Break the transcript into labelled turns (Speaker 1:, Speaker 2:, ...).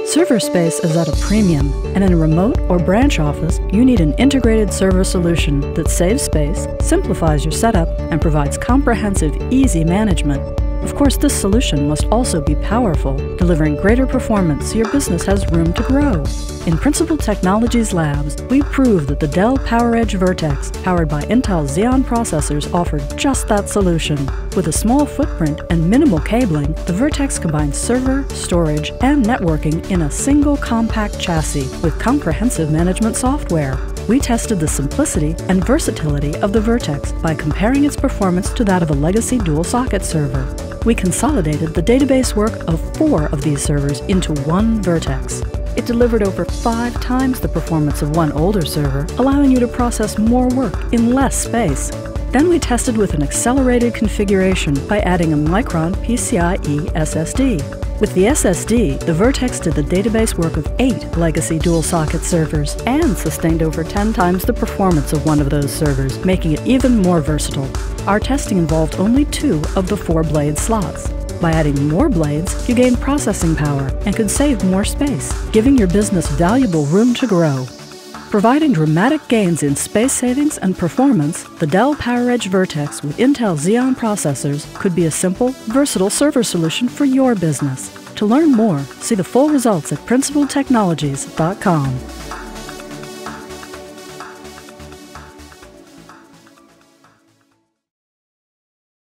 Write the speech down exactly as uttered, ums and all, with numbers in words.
Speaker 1: Server space is at a premium, and in a remote or branch office, you need an integrated server solution that saves space, simplifies your setup, and provides comprehensive, easy management. Of course, this solution must also be powerful, delivering greater performance so your business has room to grow. In Principal Technologies Labs, we prove that the Dell PowerEdge V R T X, powered by Intel Xeon processors, offer just that solution. With a small footprint and minimal cabling, the V R T X combines server, storage, and networking in a single compact chassis with comprehensive management software. We tested the simplicity and versatility of the V R T X by comparing its performance to that of a legacy dual-socket server. We consolidated the database work of four of these servers into one V R T X. It delivered over five times the performance of one older server, allowing you to process more work in less space. Then we tested with an accelerated configuration by adding a Micron PCIe S S D. With the S S D, the V R T X did the database work of eight legacy dual-socket servers and sustained over ten times the performance of one of those servers, making it even more versatile. Our testing involved only two of the four blade slots. By adding more blades, you gain processing power and could save more space, giving your business valuable room to grow. Providing dramatic gains in space savings and performance, the Dell PowerEdge V R T X with Intel Xeon processors could be a simple, versatile server solution for your business. To learn more, see the full results at principal technologies dot com.